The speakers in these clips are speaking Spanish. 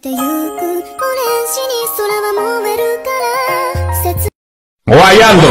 てゆくオレンジに空は燃えるから切 Guayando.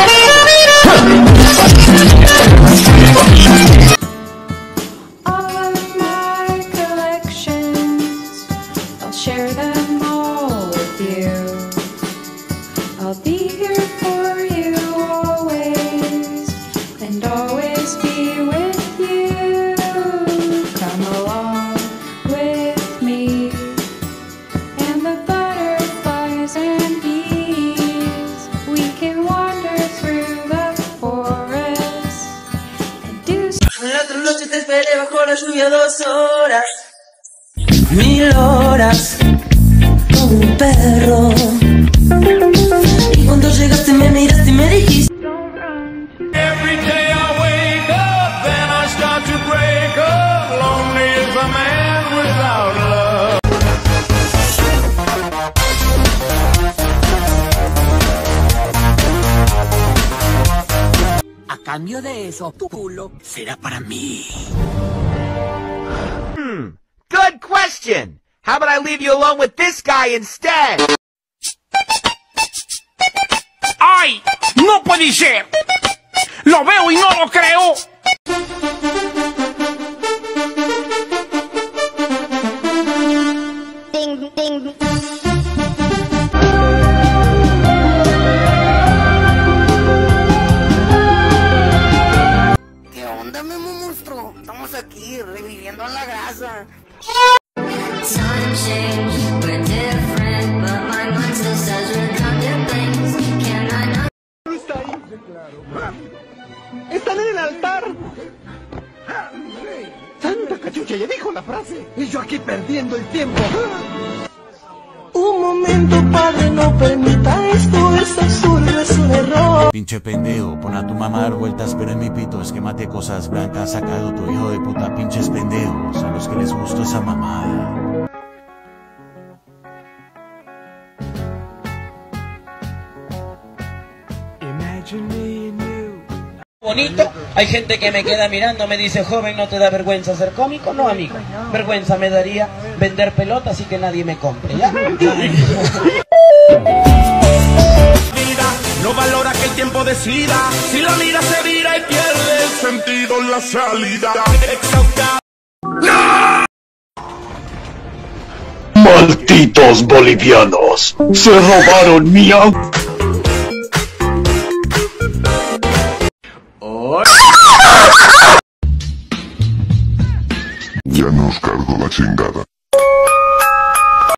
All of my collections, I'll share them all with you. I'll be here for you always, and always be with you. Come along with me, and the butterflies and bees. We can wander through the forest and do. La otra noche te esperé bajo la lluvia 2 horas, 1000 horas, como un perro. Y cuando llegaste me miraste y me dijiste: Every day I wake up, then I start to break up. Lonely is a man without love. a cambio de eso, tu culo será para mí. Good question! How about I leave you alone with this guy instead? ¡Ay! ¡No puede ser! ¡Lo veo y no lo creo! Ding, ding. ¿Qué onda, Memo monstruo? Estamos aquí reviviendo la grasa. Time changed, we're different, but my mind still says redundant things. Can I not? ¡Están en el altar! ¡Santa cachucha! Ya dijo la frase. Y yo aquí perdiendo el tiempo. Un momento, padre, no permita esto. Es absurdo, es un error. Pinche pendejo, pon a tu mamá a dar vueltas, pero en mi pito es que mate cosas blancas, sacado tu hijo de puta, pinches pendejos, a los que les gustó esa mamada. Bonito, hay gente que me queda mirando, me dice: joven, ¿no te da vergüenza ser cómico? No, amigo, vergüenza me daría vender pelotas y que nadie me compre, ¿ya? No valora que el tiempo decida. Si la mira se vira y pierde el sentido en la salida. ¡Malditos bolivianos! ¡Se robaron mi auto! Ya nos cargó la chingada.